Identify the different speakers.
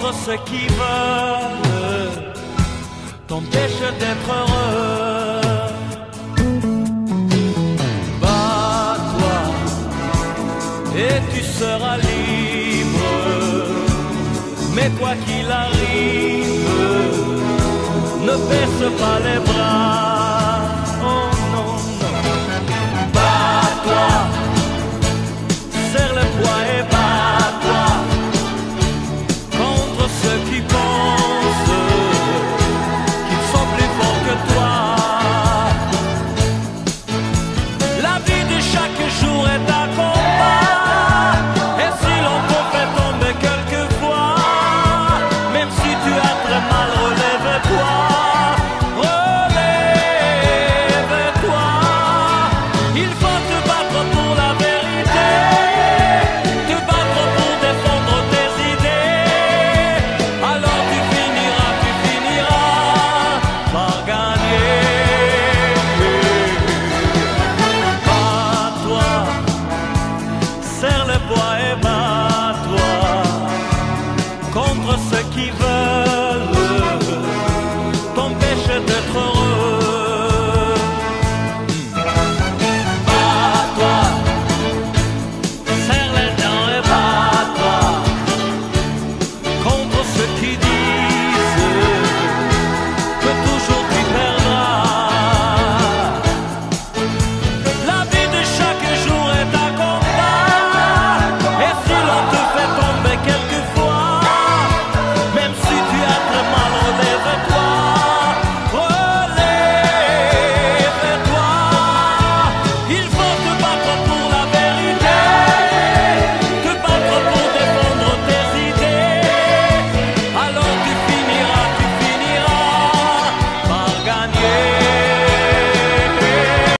Speaker 1: contre ceux qui veulent t'empêcher d'être heureux. Bats-toi et tu seras libre, mais quoi qu'il arrive, ne baisse pas les bras. Oh non, non. Bats-toi, serre le poids et bats-toi contre ceux qui pensent qu'ils sont plus forts que toi. La vie de chaque jour est un combat, et si l'on te fait tomber quelquefois, même si tu as très mal, relève-toi. Relève-toi, il faut te battre pour la vérité, te battre pour défendre tes idées, alors tu finiras par gagner. Bats-toi, serre le poids et bats-toi contre ceux qui veulent